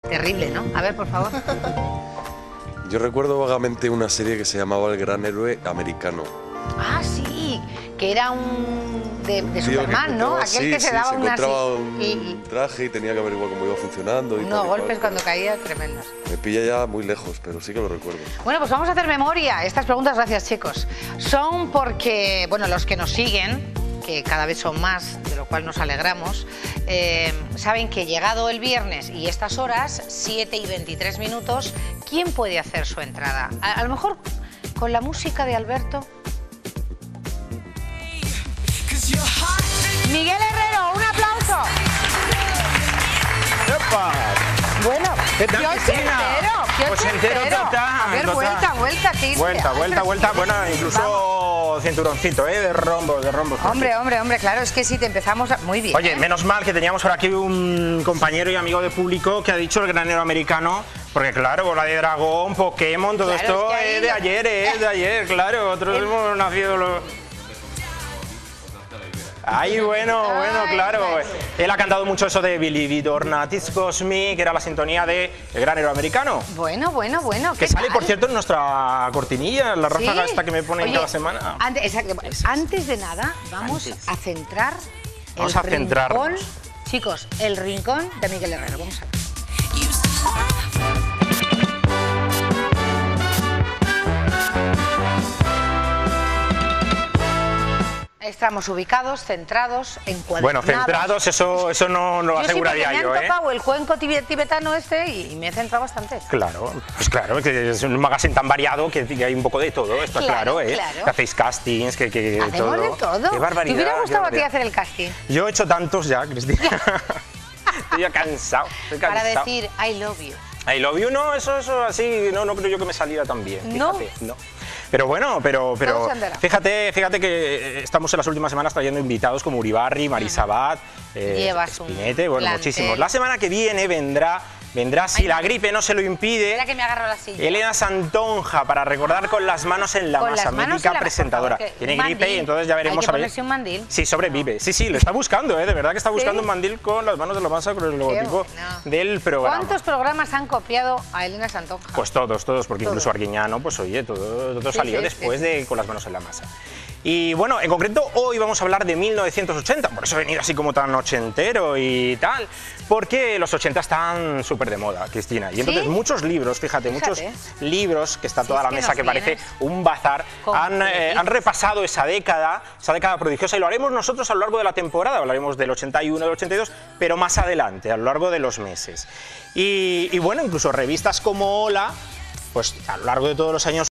Terrible, ¿no? A ver, por favor. Yo recuerdo vagamente una serie que se llamaba El Gran Héroe Americano. Ah, sí, que era un de Superman, ¿no? Aquel que se daba se una encontraba un traje y tenía que averiguar cómo iba funcionando. Y unos golpes cuando caía tremendos. Me pilla ya muy lejos, pero sí que lo recuerdo. Bueno, pues vamos a hacer memoria. Estas preguntas, gracias chicos, son porque, bueno, los que nos siguen, que cada vez son más, de lo cual nos alegramos, saben que llegado el viernes y estas horas, 7:23, ¿quién puede hacer su entrada? A lo mejor con la música de Alberto. Miguel Herrero, un aplauso. ¡Epa! Bueno, ¿qué tal, yo Cristina? Pues entero total. A ver, vuelta, Cris. Vuelta. Bueno, incluso cinturoncito, de rombos. Hombre, claro, es que sí, te empezamos muy bien. Oye, menos mal que teníamos por aquí un compañero y amigo de público que ha dicho El Gran Héroe Americano, porque claro, bola de dragón, Pokémon, todo claro, esto es es de ayer, claro, otros hemos nacido los... Ay, bueno, claro. Él ha cantado mucho eso de Believe It or Not It's Cosmic, que era la sintonía de El Gran Héroe Americano. Bueno. Que sale, por cierto, en nuestra cortinilla, la ráfaga esta que me ponen cada semana. Antes de nada, vamos a centrar el rincón, chicos, el rincón de Miguel Herrero. Vamos a ver. Estamos ubicados, centrados, encuadernados. Bueno, centrados, eso no lo aseguraría yo, me han tocado el cuenco tibetano este y me he centrado bastante. Claro, pues claro, que es un magazine tan variado que hay un poco de todo, está claro, ¿eh? Claro. Que hacéis castings, que hacemos todo. de todo. Qué barbaridad. ¿Te hubiera gustado a ti hacer el casting? Yo he hecho tantos ya, Cristina. Estoy ya cansado, Para decir I love you. I love you, no, eso así, no creo yo que me saliera tan bien, fíjate, no. Pero bueno, pero fíjate que estamos en las últimas semanas trayendo invitados como Uribarri, Marisa Abad, Spinete, bueno, muchísimos. La semana que viene vendrá, si la gripe no se lo impide, espera que me agarro la silla. Elena Santonja, para recordar Con las manos en la masa, mítica presentadora. Tiene gripe y entonces ya veremos. Hay que ponerse un mandil. Sí, sobrevive. Sí, lo está buscando, de verdad que está buscando un mandil con las manos en la masa, con el logotipo del programa. ¿Cuántos programas han copiado a Elena Santonja? Pues todos, porque incluso Arguiñano, pues oye, todo salió después de Con las manos en la masa. Y bueno, en concreto hoy vamos a hablar de 1980, por eso he venido así como tan ochentero y tal, porque los 80 están súper de moda, Cristina. Y entonces muchos libros, fíjate, muchos libros, que está toda la mesa que parece un bazar, han repasado esa década prodigiosa, y lo haremos nosotros a lo largo de la temporada. Hablaremos del 81, del 82, pero más adelante, a lo largo de los meses. Y bueno, incluso revistas como Hola, pues a lo largo de todos los años